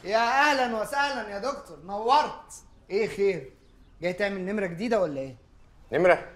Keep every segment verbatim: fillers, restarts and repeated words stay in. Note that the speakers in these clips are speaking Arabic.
يا اهلا وسهلا يا دكتور، نورت. ايه خير؟ جاي تعمل نمره جديده ولا ايه؟ نمره؟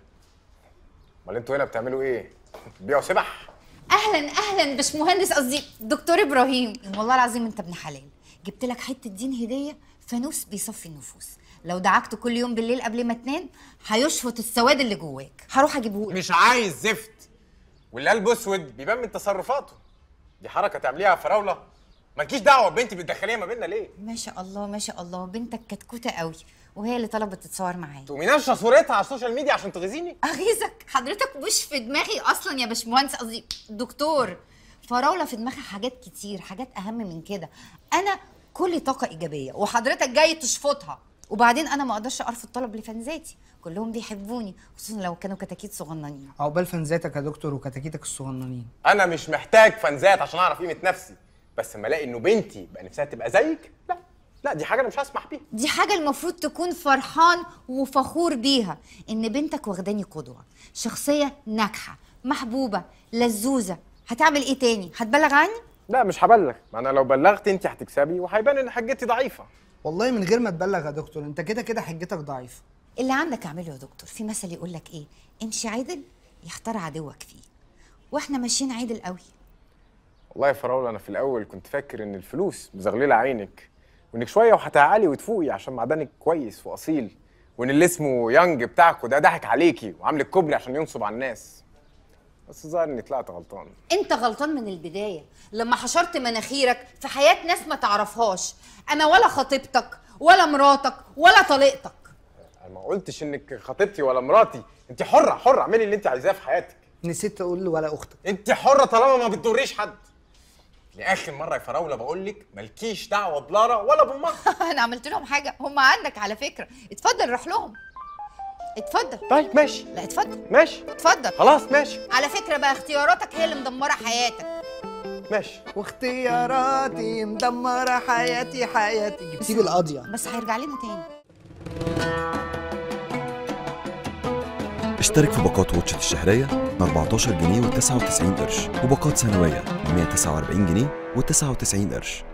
امال انتوا هنا بتعملوا ايه؟ بتبيعوا سبح؟ اهلا اهلا باشمهندس، قصدي دكتور ابراهيم. والله العظيم انت ابن حلال. جبت لك حته دين هديه، فانوس بيصفي النفوس. لو دعكته كل يوم بالليل قبل ما تنام هيشفط السواد اللي جواك. هروح اجيبه لك. مش عايز زفت. واللي قلبه اسود بيبان من تصرفاته. دي حركه تعمليها يا فراوله؟ مالكيش دعوه ببنتي، بتدخليها ما بيننا ليه؟ ما شاء الله ما شاء الله، بنتك كتكوته قوي وهي اللي طلبت تتصور معايا. تقومي ناشره صورتها على السوشيال ميديا عشان تغيظيني؟ اغيظك؟ حضرتك مش في دماغي اصلا يا باشمهندس، قصدي دكتور. فراوله في دماغها حاجات كتير، حاجات اهم من كده. انا كل طاقه ايجابيه وحضرتك جاي تشفطها. وبعدين انا ما اقدرش ارفض طلب لفانزاتي، كلهم بيحبوني خصوصا لو كانوا كتاكيت صغننين. عقبال فانزاتك يا دكتور وكتاكيتك الصغننين. انا مش محتاج فانزات عشان اعرف قيمه نفسي، بس اما الاقي انه بنتي بقى نفسها تبقى زيك، لا لا دي حاجه انا مش هسمح بيها. دي حاجه المفروض تكون فرحان وفخور بيها، ان بنتك واخداني قدوه، شخصيه ناجحه محبوبه لزوزه. هتعمل ايه تاني؟ هتبلغ عني؟ لا مش هبلغ، ما انا لو بلغت انت هتكسبي وهيبان ان حجتي ضعيفه. والله من غير ما تبلغ يا دكتور، انت كده كده حجتك ضعيفه. اللي عندك اعمله يا دكتور. في مثل يقول لك ايه؟ امشي عدل يختار عدوك فيه، واحنا ماشيين عدل قوي. والله يا فراوله انا في الاول كنت فاكر ان الفلوس مزغلله عينك، وانك شويه وهتعالي وتفوقي عشان معدنك كويس واصيل، وان اللي اسمه يانج بتاعكوا ده ضحك عليكي وعاملك كوبري عشان ينصب على الناس. بس الظاهر اني طلعت غلطان. انت غلطان من البدايه لما حشرت مناخيرك في حياه ناس ما تعرفهاش. انا ولا خطيبتك ولا مراتك ولا طليقتك. انا ما قلتش انك خطيبتي ولا مراتي، انت حره حره، اعملي اللي انت عايزاه في حياتك. نسيت تقول له ولا اختك. انت حره طالما ما بتضريش حد. لاخر مره يا فراوله بقول لك مالكيش دعوه بلارا ولا بامها. انا عملت لهم حاجه؟ هم عندك على فكره. اتفضل روح لهم. اتفضل. طيب ماشي. لا اتفضل. ماشي. اتفضل. خلاص ماشي. على فكره بقى اختياراتك هي اللي مدمره حياتك. ماشي. واختياراتي مدمره حياتي حياتي. جبتيلي القاضيه. بس هيرجع لنا تاني. اشترك في باقات واتشت الشهرية ب أربعتاشر جنيه وتسعة وتسعين قرش، وباقات سنوية ب مية وتسعة وأربعين جنيه وتسعة وتسعين قرش.